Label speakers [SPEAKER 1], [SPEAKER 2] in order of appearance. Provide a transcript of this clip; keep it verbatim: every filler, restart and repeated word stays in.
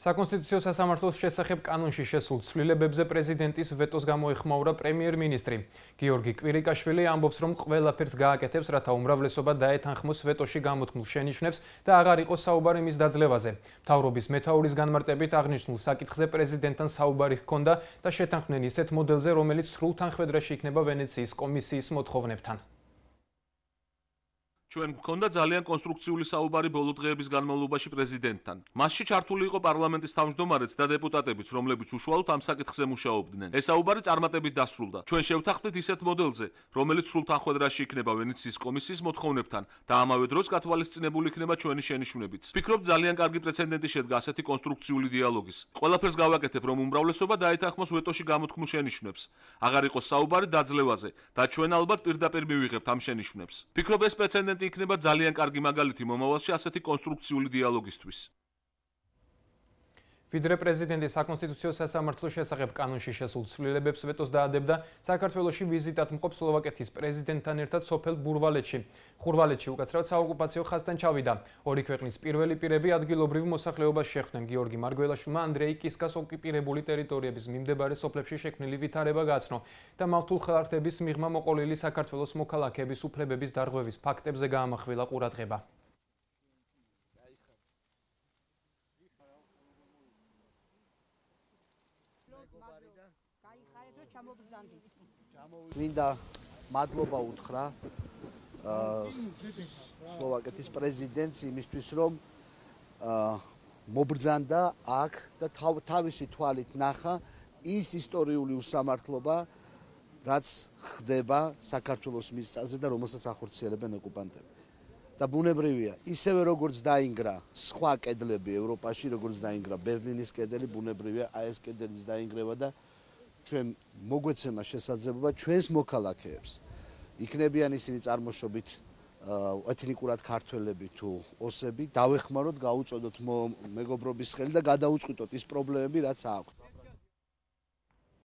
[SPEAKER 1] საკონსტიტუციო სასამართლოს შესახებ კანონში შესულ ცვლილებებზე პრეზიდენტის ვეტოს გამოეხმაურა პრემიერ-მინისტრი. გიორგი კვირიკაშვილი ამბობს, რომ ყველაფერს გააკეთებს, რათა უმრავლესობა დაეთანხმოს ვეტოში გამოთქმულ შენიშვნებს და აღარ იყოს საუბარი მის დაძლევაზე. მთავრობის მეთაურის განმარტებით აღნიშნულ საკითხზე პრეზიდენტთან საუბარი ჰქონდა და შეთანხმდნენ ისეთ მოდელზე, რომელიც სრულ თანხმედრაში იქნება ვენეციის კომისიის მოთხოვნებთან.
[SPEAKER 2] ჩვენ გვქონდა ძალიან კონსტრუქციული საუბარი ბოლო დღეების განმავლობაში პრეზიდენტთან. მასში ჩართული იყო პარლამენტის თავმჯდომარეც და დეპუტატებიც, რომლებიც უშუალოდ ამ საკითხზე მუშაობდნენ. ეს საუბარი წარმატებით დასრულდა. ჩვენ შევთანხმდით ისეთ მოდელზე, რომელიც სრულ თანხმედრაში იქნება ვენეციის კომისიის მოთხოვნებთან და ამავე დროს გათვალისწინებული იქნება ჩვენი შენიშვნებიც. ვფიქრობ, ძალიან კარგი პრეცედენტი შედგა ასეთი კონსტრუქციული დიალოგის. ყველაფერს გავაკეთებ, რომ უმრავლესობა დაეთანხმოს ვეტოში გამოთქმულ შენიშვნებს. აღარ იყოს საუბარი დაძლევაზე და ჩვენ ალბათ პირდაპირ მივიღებთ ამ შენიშვნებს. ვფიქრობ, ეს პრეცედენტი იქნება ძალიან კარგი მაგალითი მომავალში ასეთი კონსტრუქციული დიალოგისთვის.
[SPEAKER 1] ვიდრე პრეზიდენტი საკონსტიტუციო სასამართლოს შესახებ კანონში შესულ ცვლილებებს ვეტოს დაადებდა, საქართველოში ვიზიტად მყოფ სლოვაკეთის პრეზიდენტთან ერთად სოფელ ბურვალეთში. ხურვალეთში უკაცრავად საოკუპაციო ხაზთან ჩავიდა. ორი ქვეყნის პირველი პირები ადგილობრივ მოსახლეობას შეხვდნენ. გიორგი მარგველაშვილმა ანდრეი კისკას ოკუპირებული ტერიტორიების მიმდებარე სოფლებში შექმნილი ვითარება გაცნო და მავთულ ხალხების მიღმა მოყოლილი საქართველოს მოქალაქეების უფლებების დარღვევის ფაქტებზე გაამახვილა ყურადღება.
[SPEAKER 3] მინდა მადლობა უთხრა სლოვაკეთის პრეზიდენტს იმისთვის, რომ მობრძანდა აქ და თავისი თვალით ნახა ის ისტორიული უსამართლობა, რაც ხდება საქართველოს მიწაზე და რომელსაც ახორციელებენ ოკუპანტები. და ბუნებრივია, ისევე როგორც დაინგრა სხვა კედლები ევროპაში, როგორც დაინგრა ბერლინის კედელი, ბუნებრივია, აი ეს კედელიც დაინგრევა და ჩვენ მოგვეცემა შესაძლებლობა ჩვენს მოქალაქეებს, იქნებიან ისინი წარმოშობით ეთნიკურად ქართველები თუ ოსები, დავეხმაროთ, გაუწოდოთ მეგობრობის ხელი და გადაუწყვიტოთ ის პრობლემები, რაც აქვს.